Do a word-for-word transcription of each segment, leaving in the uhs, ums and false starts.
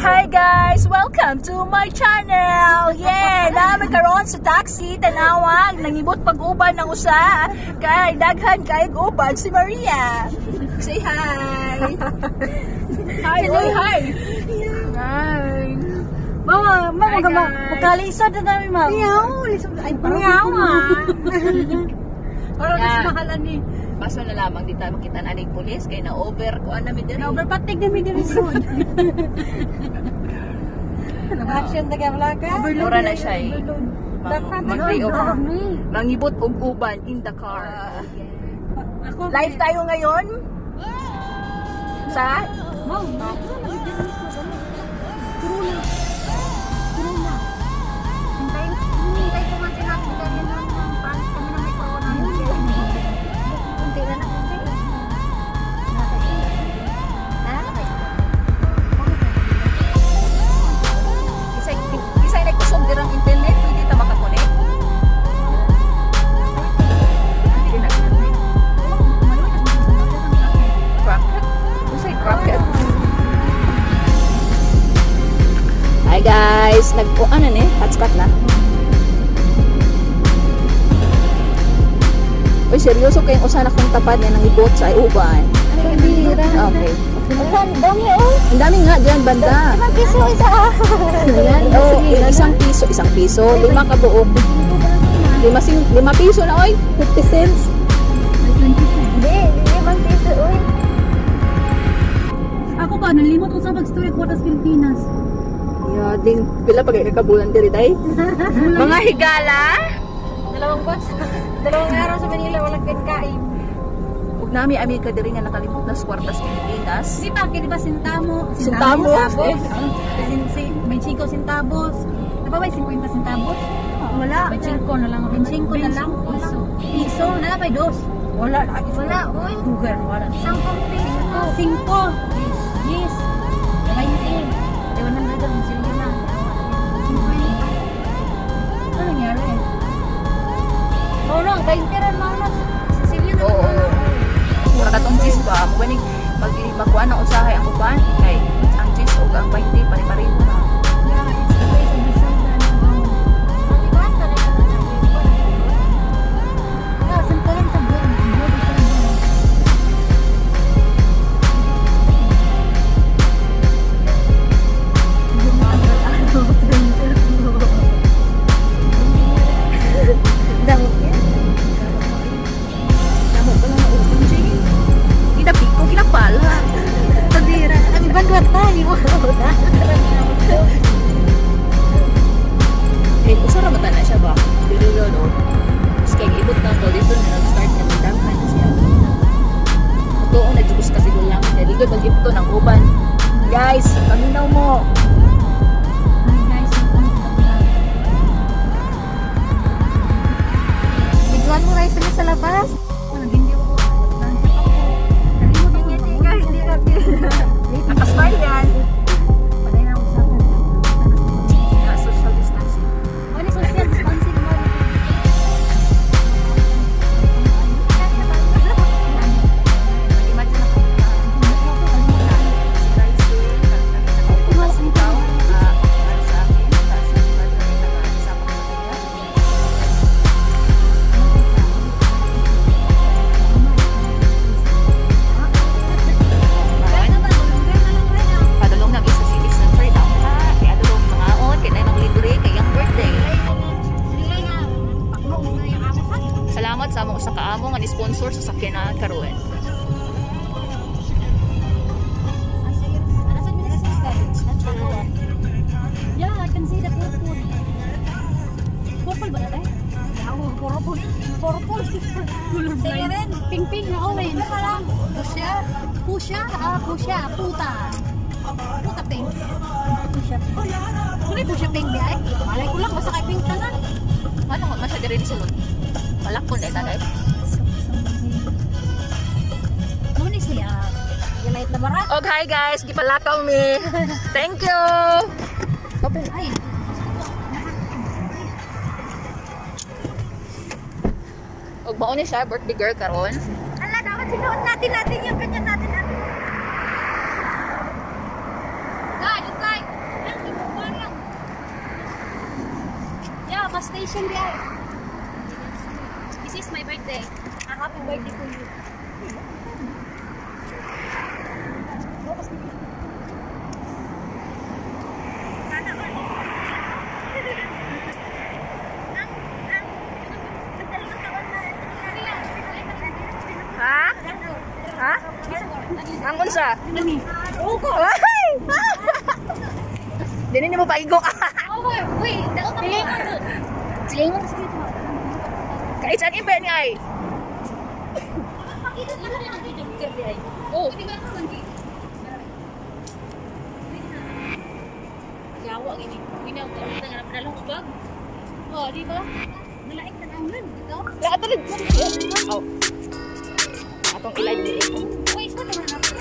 Hi guys! Welcome to my channel! Yeah! Namin karon sa taxi, tanawag, nangibot pag-uban ng usa, kay daghan kay uban si Maria. Say hi! Hi! Hello! Hi! Hi! Mama, mama, mama, magkalisod na namin, mama. Miyaw, lisod. Ay, miyaw, ah. Parang mas mahalan ni. Paso na lamang di tayo makita na aning pulis, kay na-over ko ang namin diri. Na-overpatig namin diri soon. Action taga Blanca. Mura na siya eh. Mag-day off. Mangibot og uban in the car. Live tayo ngayon. Sa? Wow. Corona. Corona. Hintay, hintay ko man sila kita din ng pan kami na may corona. Kunti na na kunti. Isay isay na kusog dirang internet, pwede ta makakonek. Hindi na connect. Cracket. Usay cracket. Hi guys, nagpo ano ni, hotspot na. Uy, seryoso kayong usa na kong tapad niya ng ibot sa uban. Okay. Ang dami oh. Ang dami nga diyan banda. Isang piso isa. Yan, oh, isang piso, isang piso, lima ka buo. Lima sing, lima piso na oy, fifty cents. Hindi, limang piso oy. Ako ba nalimot ko sa pag-story ko sa Pilipinas. Ya, ding pila pag kakabulan diri day. Mga higala. Dalawang buwan. Dalawang araw sa Manila walang kain. Ug nami Amerika diri nga nakalimot na sa kwartas Pilipinas. Si pa kini ba sintamo? Sintamo. Sin may cinco centavos. Diba may fifty centavos? Wala. May cinco na lang. May cinco na lang. Piso. Piso na lang may dos. Wala. Wala. Oy. Sugar. Wala. Sampung piso. Cinco. Yes. Twenty. one hundred ang silyo na. Ano nangyari? Oo no, twenty rin mga silyo na. Oo. Mura katong cheese ba? Mugani pag magkuan ng usahay ang uban kay ang cheese ug ang twenty pare-pareho na. Eh, usara mata na siya ba? Dili yun, o. Tapos kaya ibot na ko, dito na nag-start na magdamhan siya. Doon, nag-jubos kasi ko lang. Dili ko mag-ibto ng uban. Guys, paminaw mo. Hi guys, bigyan mo na ito sa labas. Hindi ko. Nakasmile yan. Patay na usapan. Yeah, social distancing. Ano social distancing mo? Imagine na kung mas ikaw, para sa akin, para sa iba na rin nag-aasama ko sa kanya. Padulong na sa city center daw ha. Kaya adulong mga on, kaya na libre kay ang birthday. Salamat sa among usa ka amo nga ni-sponsor sa sakyanan karon. Yeah, I can see the purple. Purple ba na purple. Purple. Sige rin. Pink pink na orange. Pusha. Pusha. Ah, pusha. Puta. Puta pink. Pusha. Kung pusha pink di ay. Malay ko lang. Basta kay pink tanan. Ano nga masya diri sulod? Malakon dai taday. Muna siya. Yung light na barat. Og hi guys, gipalakaw mi. Thank you. Open. Ay. Og mao ni siya birthday girl karon. Ala, dapat sinuot natin natin yung kanya natin natin. God, it's like station there. This is my birthday. A happy birthday to you. Ha? Ha? Ang unsa? Oh, ko. Ay! Dini ni mo paigo. Oh, wait. Silingon sa dito. Kay saan ibe ni ay? Oh, di ba ko lagi? Yawa gini. Binaw ka ulit nga padala ko bag. Oh, di ba? Nalaik na naman dito. La atulid. Oh. Atong ilay di. Wait, ko naman ako.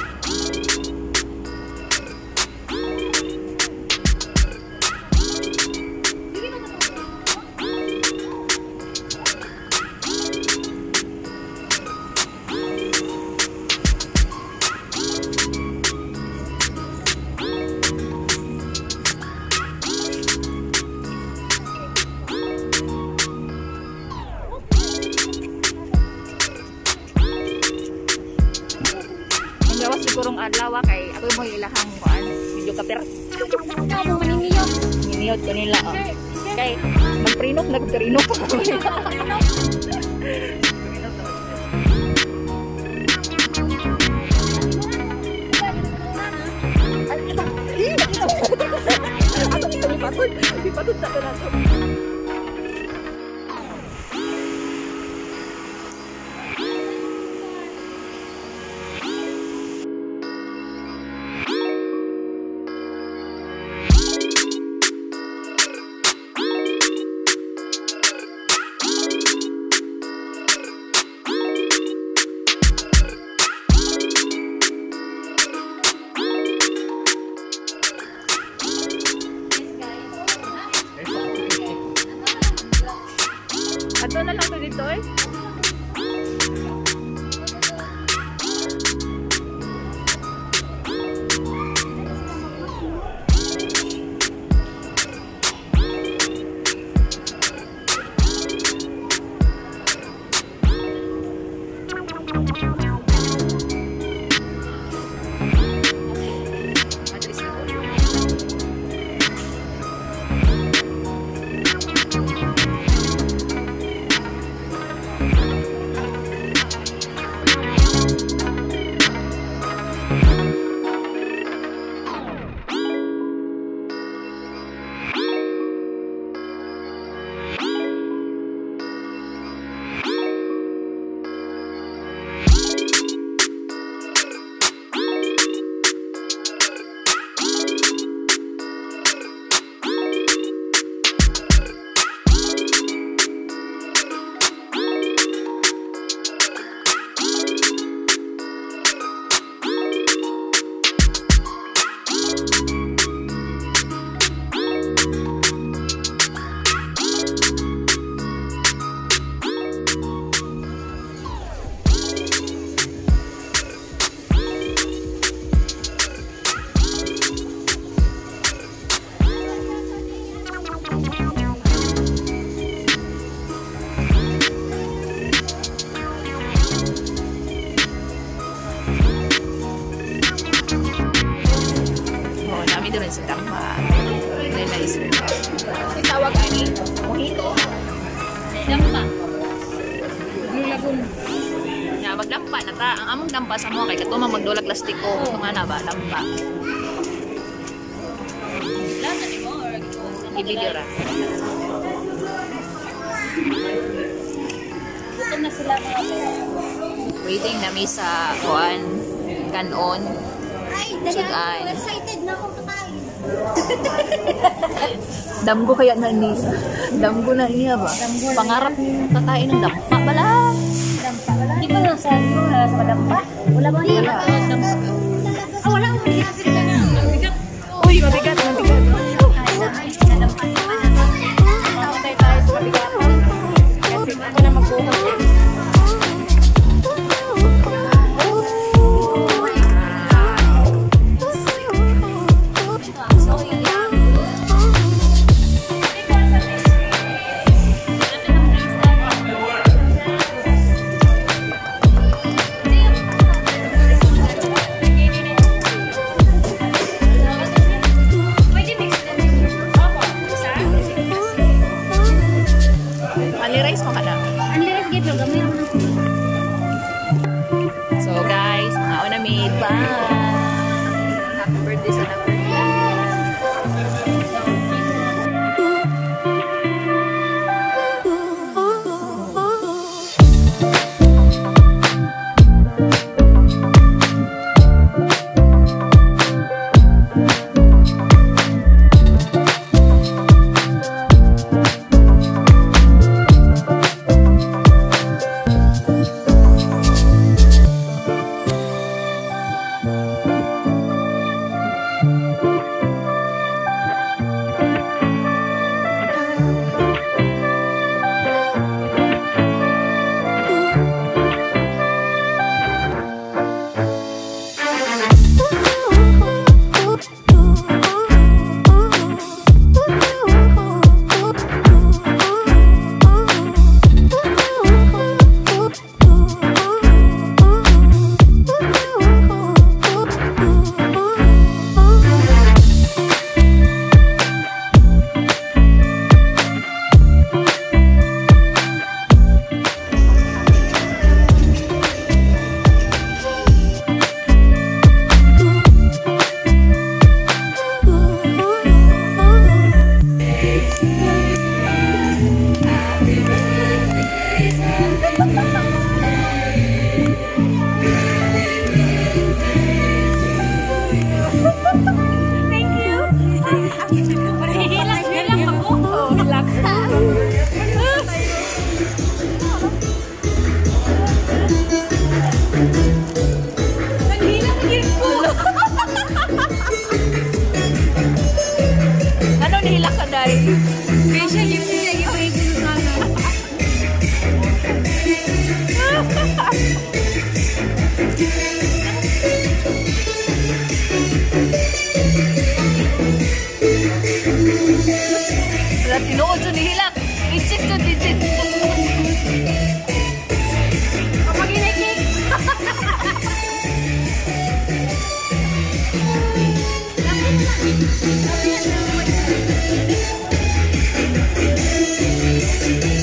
Gawas sigurong adlaw kay ako mo ilahang kuan video kapir. Ano maniniyot? Niniyot ko nila oh. Kay magprinok nagprinok. Ay ito. Ito. Ako ito ni patod. Di patod sa peraso. Ato na lang to dito eh. Sa dampa. Nice. Itawag ani mojito. Dampa. Blue Lagoon. Ya, magdampa na ta. Ang among dampa sa mo kay katuma magdulag plastiko. Kumana ba dampa. Lasa ni mo or Ibigyo ra. gutom na sila mga Waiting na mi sa kuan kanon. Ay, Sudan. excited na ako kakain. Damgo kaya na ni. Damgo na niya ba? Pangarap kakain ng dampa bala. Dampa. Di ba nasa iyo na sa dampa? Wala ba niya? Dampa. Ah, wala ko niya sila na. Mabigat. Uy, mabigat, mabigat. Ay, na dampa. Mamatay tayo sa mabigat. Kasi ako na magbuhat. Pwede sa na. Ano nila ka dahil? Kaya yun siya i-break sa Wala tinuod sa nihilak. Itchik to digit. kapag inikik. Lapit na.